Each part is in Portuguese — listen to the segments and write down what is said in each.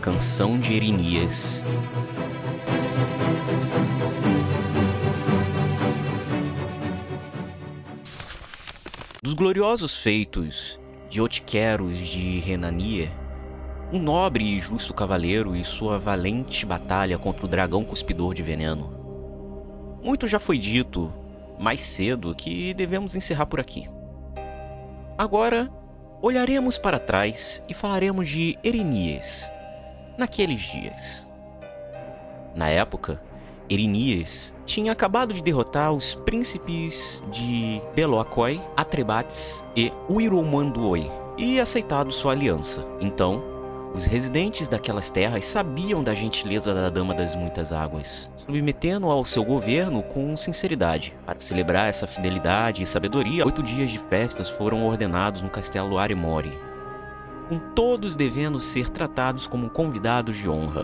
Canção de Erinnyes. Dos gloriosos feitos de Otqueros de Renania, um nobre e justo cavaleiro e sua valente batalha contra o dragão cuspidor de veneno. Muito já foi dito mais cedo que devemos encerrar por aqui. Agora, olharemos para trás e falaremos de Erinnyes, naqueles dias. Na época, Erinnyes tinha acabado de derrotar os príncipes de Beloakoi, Atrebates e Uiromanduoi e aceitado sua aliança. Então, os residentes daquelas terras sabiam da gentileza da Dama das Muitas Águas, submetendo-a ao seu governo com sinceridade. Para celebrar essa fidelidade e sabedoria, 8 dias de festas foram ordenados no castelo Arimori, com todos devendo ser tratados como convidados de honra.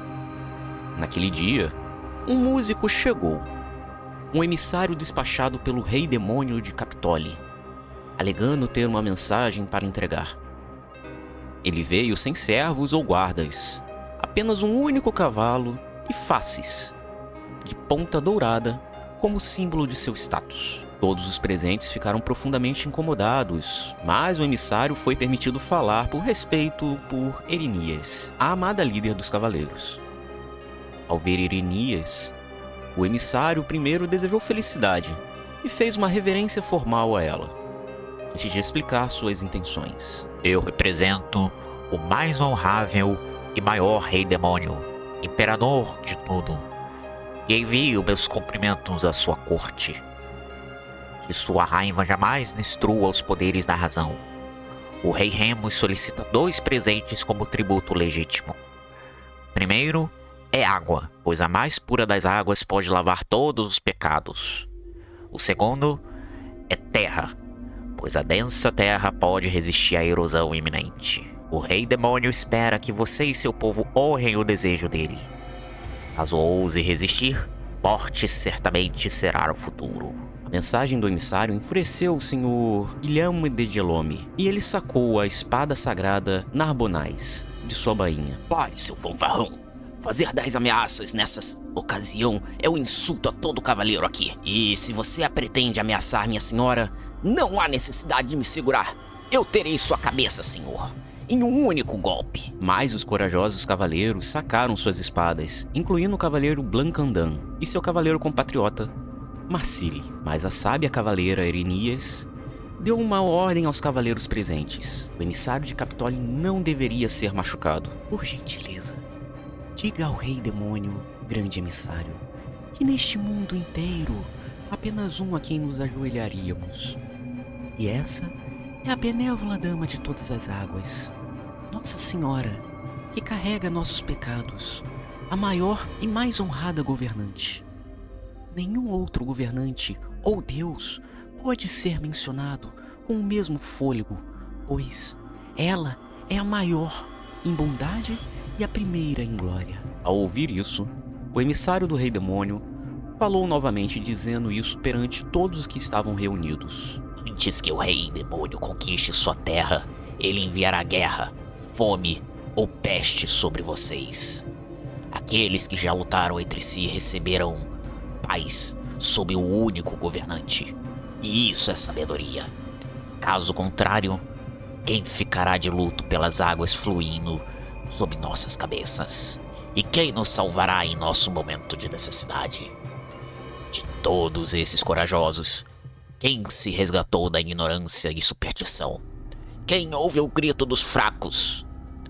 Naquele dia, um músico chegou, um emissário despachado pelo rei demônio de Capitole, alegando ter uma mensagem para entregar. Ele veio sem servos ou guardas, apenas um único cavalo e faces, de ponta dourada, como símbolo de seu status. Todos os presentes ficaram profundamente incomodados, mas o emissário foi permitido falar por respeito por Erinnyes, a amada líder dos cavaleiros. Ao ver Erinnyes, o emissário primeiro desejou felicidade e fez uma reverência formal a ela, antes de explicar suas intenções. Eu represento o mais honrável e maior rei demônio, imperador de tudo, e envio meus cumprimentos à sua corte. Que sua raiva jamais destrua os poderes da razão. O rei Remus solicita 2 presentes como tributo legítimo. Primeiro é água, pois a mais pura das águas pode lavar todos os pecados. O segundo é terra, pois a densa terra pode resistir à erosão iminente. O rei demônio espera que você e seu povo honrem o desejo dele. Caso ouse resistir, morte certamente será o futuro. A mensagem do emissário enfureceu o senhor Guilherme de Gelome, e ele sacou a espada sagrada Narbonais de sua bainha. Pare, seu fanfarrão! Fazer 10 ameaças nessa ocasião é um insulto a todo cavaleiro aqui. E se você pretende ameaçar minha senhora, não há necessidade de me segurar. Eu terei sua cabeça, senhor, em um único golpe. Mas os corajosos cavaleiros sacaram suas espadas, incluindo o cavaleiro Blancandan e seu cavaleiro compatriota, Marcili. Mas a sábia cavaleira Erinnyes deu uma ordem aos cavaleiros presentes. O emissário de Capitole não deveria ser machucado. Por gentileza, diga ao rei demônio, grande emissário, que neste mundo inteiro, apenas um a quem nos ajoelharíamos. E essa é a benévola Dama de Todas as Águas, Nossa Senhora, que carrega nossos pecados, a maior e mais honrada governante. Nenhum outro governante ou Deus pode ser mencionado com o mesmo fôlego, pois ela é a maior em bondade e a primeira em glória. Ao ouvir isso, o emissário do rei demônio falou novamente, dizendo isso perante todos os que estavam reunidos. Antes que o rei demônio conquiste sua terra, ele enviará guerra, fome ou peste sobre vocês. Aqueles que já lutaram entre si receberão paz sob o único governante. E isso é sabedoria. Caso contrário, quem ficará de luto pelas águas fluindo sob nossas cabeças? E quem nos salvará em nosso momento de necessidade? De todos esses corajosos, quem se resgatou da ignorância e superstição? Quem ouve o grito dos fracos?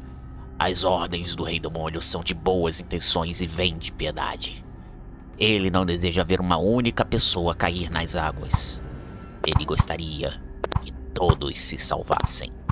As ordens do rei demônio são de boas intenções e vêm de piedade. Ele não deseja ver uma única pessoa cair nas águas. Ele gostaria que todos se salvassem.